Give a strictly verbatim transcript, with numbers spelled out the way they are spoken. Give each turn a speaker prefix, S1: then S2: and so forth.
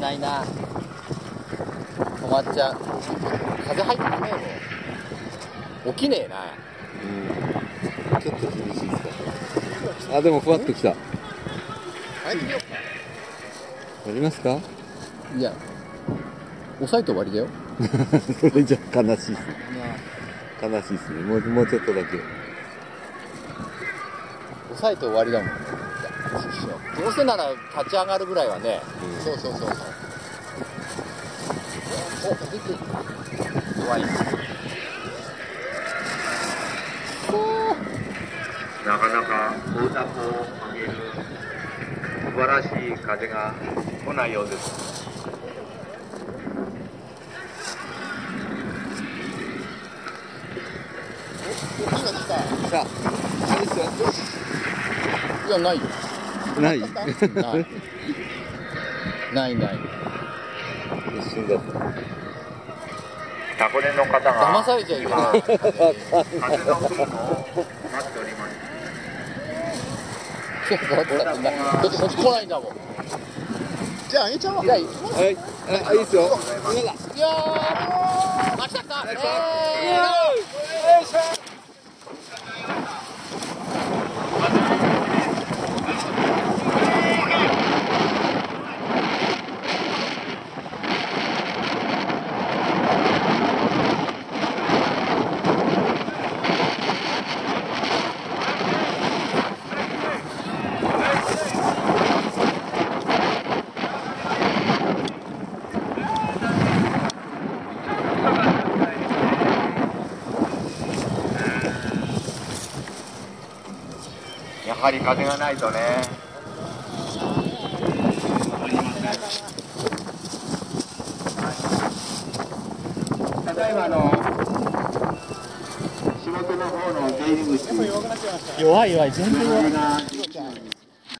S1: ないな。止まっちゃう。風入ってこねえもん。起きねえな。
S2: うん。ちょっと厳しいですか。あ、でもふわっときた。
S1: 入ってみようか。
S2: やりますか？
S1: いや、押さえて終わりだよ。
S2: それじゃ悲しいっすね。悲しいっすね。もう、もうちょっとだけ。
S1: 押さえて終わりだもん。どうせなら立ち上がるぐらいはね。
S2: うん、
S1: そうそうそうそう。お、出てる。怖い。
S3: なかなか光沢を上げる素晴らしい風が来ないようです。
S1: お、今来た。
S2: さあ、あれですよ。
S1: いや、ないよ。
S2: ない。
S1: ない。ないない。
S2: 一瞬だった。
S3: 箱根の方が
S1: 騙されちゃいけない。
S3: 風の来るのを待っております。
S1: だってこっち来ないんだもん。じゃああげちゃおう。じゃあ行きます。
S2: はい、あ、いいですよ。今だ。
S1: いやー、あ、来た来た。えー、よいしょ。
S3: やはり風がないとね。ただいまの仕事の方の出入り口。
S1: 弱い弱い、全然弱い。